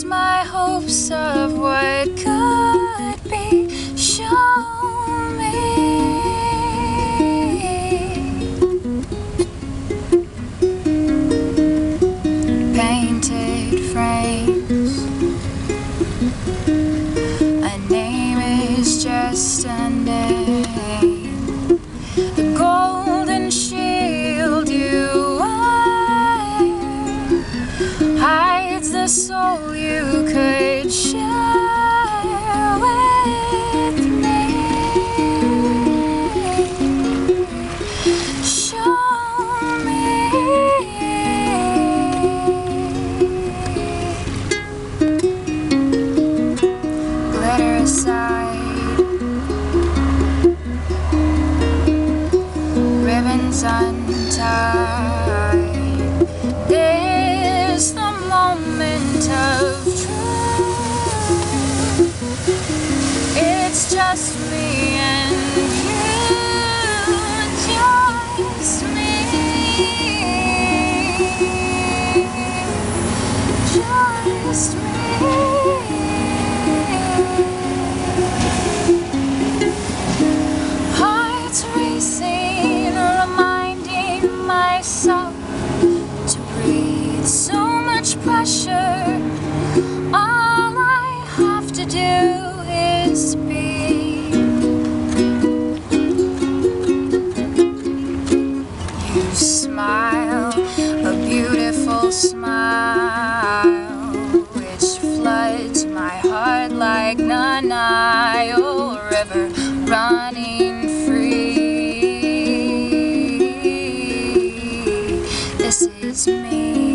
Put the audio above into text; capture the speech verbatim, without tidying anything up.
my hopes of what could be. Show me painted frames. A name is just a name. The golden shield you wear hides the soul you could share with me. Show me glitter aside, ribbons untied. There's the moment of truth. It's just me and you, just me, just me. Hearts racing, reminding myself to breathe. So much pressure, all I have to do is be. You smile, a beautiful smile, which floods my heart like the Nile River running free. This is me.